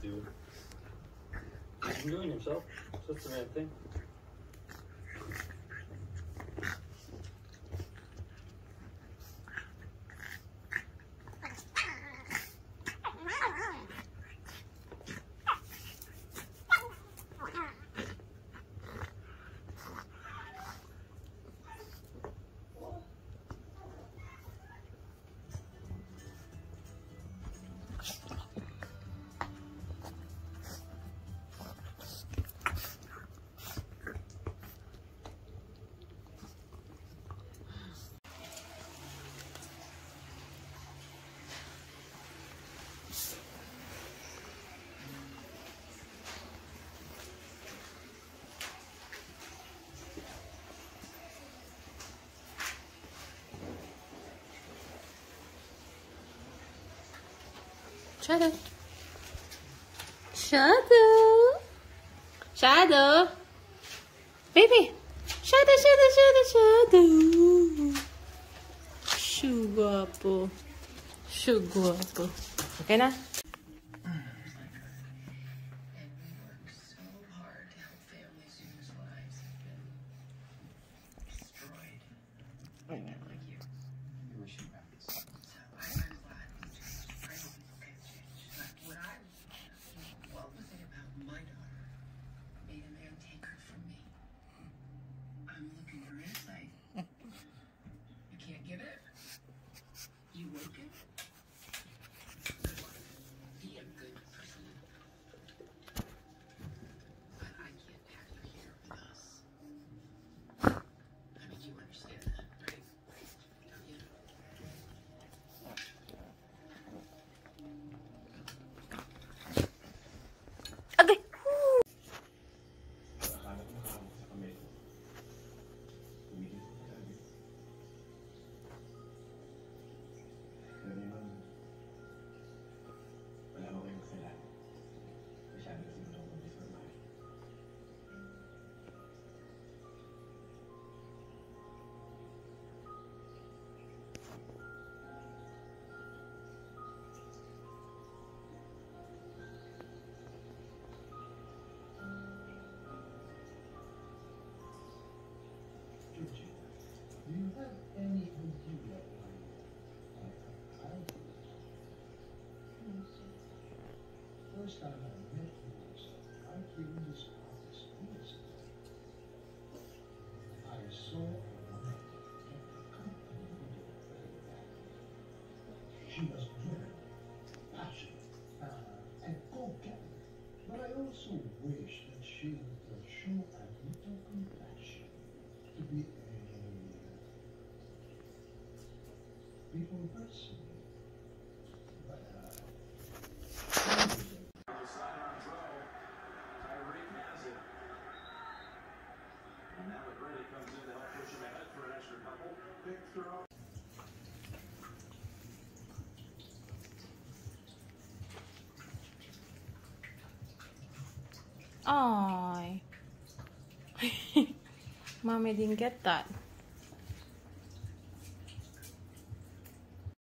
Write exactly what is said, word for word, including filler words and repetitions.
you. You're doing yourself. That's the main thing. Shadow. Shadow. Shadow. Baby. Shadow, shadow, shadow, shadow. Sugar apple. Sugar apple. Okay na? Do you have any idea why I First time I met you was right here in this office years ago. I saw a woman get the company very badly. She was very passionate uh, and go-getter, but I also wish that she would show a little compassion to be a people person. But, uh, Aww. Mommy didn't get that.